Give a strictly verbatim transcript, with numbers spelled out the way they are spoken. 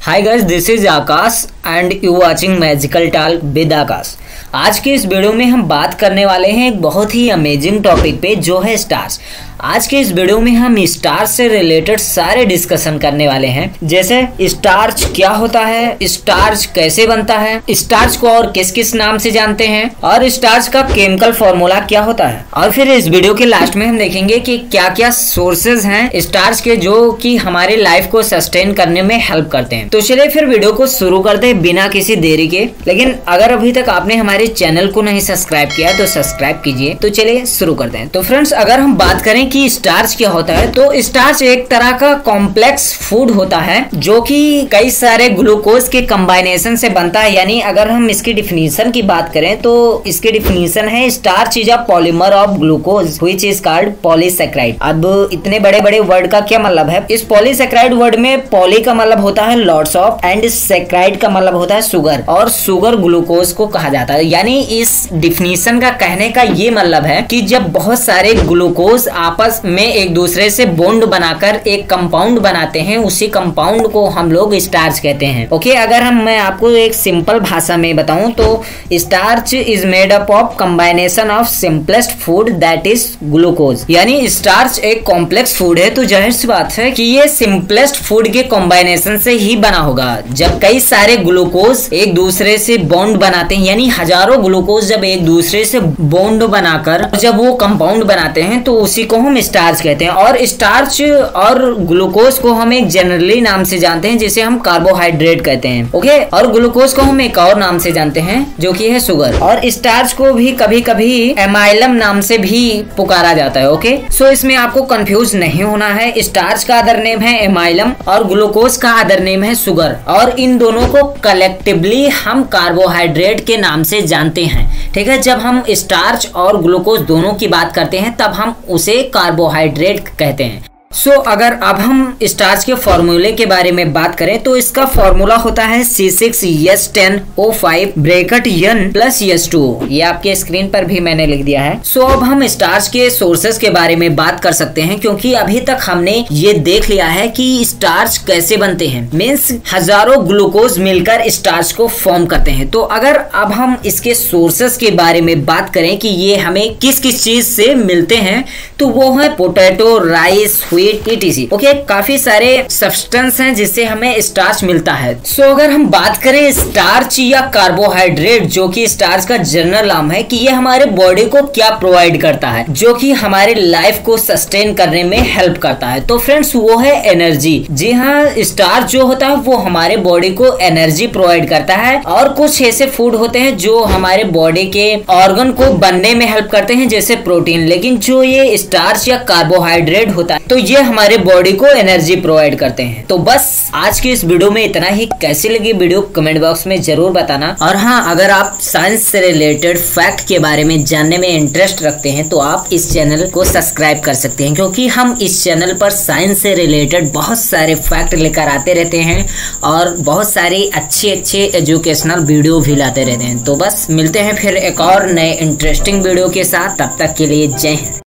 Hi guys, this is Akash and you watching magical talk with Akash. आज के इस video में हम बात करने वाले हैं एक बहुत ही अमेजिंग टॉपिक पे, जो है स्टार्स। आज के इस वीडियो में हम स्टार्च से रिलेटेड सारे डिस्कशन करने वाले हैं, जैसे स्टार्च क्या होता है, स्टार्च कैसे बनता है, स्टार्च को और किस किस नाम से जानते हैं, और स्टार्च का केमिकल फॉर्मूला क्या होता है। और फिर इस वीडियो के लास्ट में हम देखेंगे कि क्या क्या सोर्सेज हैं स्टार्च के जो कि हमारे लाइफ को सस्टेन करने में हेल्प करते हैं। तो चलिए फिर वीडियो को शुरू करते हैं बिना किसी देरी के। लेकिन अगर अभी तक आपने हमारे चैनल को नहीं सब्सक्राइब किया तो सब्सक्राइब कीजिए। तो चलिए शुरू करते हैं। तो फ्रेंड्स, अगर हम बात करें कि स्टार्च क्या होता है, तो स्टार्च एक तरह का कॉम्प्लेक्स फूड होता है जो कि कई सारे ग्लूकोज के कंबाइनेशन से बनता है। यानी अगर हम इसकी डिफिनीशन की बात करें तो इसकी डिफिनीशन है starch is a polymer of glucose which is called polysaccharide. अब इतने बड़े बड़े वर्ड का क्या मतलब है? इस पॉलीसैकेराइड वर्ड में पॉली का मतलब होता है लॉट्स ऑफ एंड सैकेराइड का मतलब होता है शुगर, और शुगर ग्लूकोज को कहा जाता है। यानी इस डिफिनीशन का कहने का ये मतलब है कि जब बहुत सारे ग्लूकोज आपस में एक दूसरे से बॉन्ड बनाकर एक कंपाउंड बनाते हैं, उसी कंपाउंड को हम लोग स्टार्च कहते हैं। ओके, अगर हम मैं आपको एक सिंपल भाषा में बताऊं तो starch is made up of combination of simplest food that is glucose. यानी स्टार्च एक कॉम्प्लेक्स फूड है, तो जाहिर सी बात है कि ये सिंपलेस्ट फूड के कॉम्बाइनेशन से ही बना होगा। जब कई सारे ग्लूकोज एक दूसरे से बॉन्ड बनाते हैं, यानी हजारों ग्लूकोज जब एक दूसरे से बॉन्ड बनाकर जब वो कंपाउंड बनाते हैं, तो उसी को हम स्टार्च कहते हैं। और स्टार्च और ग्लूकोज को हम एक जनरली नाम से जानते हैं जिसे हम कार्बोहाइड्रेट कहते हैं। ओके, और ग्लूकोज को हम एक और नाम से जानते हैं जो कि है शुगर। और स्टार्च को भी कभी कभी एमाइलम नाम से भी पुकारा जाता है। ओके, सो इसमें आपको कंफ्यूज नहीं होना है। स्टार्च का अदर नेम है एमाइलम और ग्लूकोज का अदर नेम है शुगर, और इन दोनों को कलेक्टिवली हम कार्बोहाइड्रेट के नाम से जानते हैं। ठीक है, जब हम स्टार्च और ग्लूकोज दोनों की बात करते हैं तब हम उसे कार्बोहाइड्रेट कहते हैं। सो so, अगर अब हम स्टार्च के फॉर्मूले के बारे में बात करें तो इसका फॉर्मूला होता है C six S ten O five bracket n plus S two. ये आपके स्क्रीन पर भी मैंने लिख दिया है। सो so, अब हम स्टार्च के सोर्सेस के बारे में बात कर सकते हैं, क्योंकि अभी तक हमने ये देख लिया है कि स्टार्च कैसे बनते हैं। मीन्स हजारों ग्लूकोज मिलकर स्टार्च को फॉर्म करते हैं। तो अगर अब हम इसके सोर्सेस के बारे में बात करें कि ये हमें किस किस चीज से मिलते हैं, तो वो है पोटैटो, राइस, ईटीसी। ओके, काफी सारे सब्सटेंस हैं जिससे हमें स्टार्च मिलता है। सो so, अगर हम बात करें स्टार्च या कार्बोहाइड्रेट, जो कि स्टार्च का जनरल नाम है, कि ये हमारे बॉडी को क्या प्रोवाइड करता है, जो कि हमारे लाइफ को सस्टेन करने में हेल्प करता है। तो फ्रेंड्स, वो है एनर्जी। जी हाँ, स्टार्च जो होता है वो हमारे बॉडी को एनर्जी प्रोवाइड करता है। और कुछ ऐसे फूड होते हैं जो हमारे बॉडी के ऑर्गन को बनने में हेल्प करते हैं, जैसे प्रोटीन। लेकिन जो ये स्टार्च या कार्बोहाइड्रेट होता है तो ये हमारे बॉडी को एनर्जी प्रोवाइड करते हैं। तो बस आज की इस वीडियो में इतना ही। कैसी लगी वीडियो कमेंट बॉक्स में जरूर बताना। और हाँ, अगर आप साइंस से रिलेटेड फैक्ट के बारे में जानने में इंटरेस्ट रखते हैं तो आप इस चैनल को सब्सक्राइब कर सकते हैं, क्योंकि हम इस चैनल पर साइंस से रिलेटेड बहुत सारे फैक्ट लेकर आते रहते हैं और बहुत सारे अच्छे अच्छे एजुकेशनल वीडियो भी लाते रहते हैं। तो बस मिलते हैं फिर एक और नए इंटरेस्टिंग वीडियो के साथ। तब तक के लिए जय हिंद।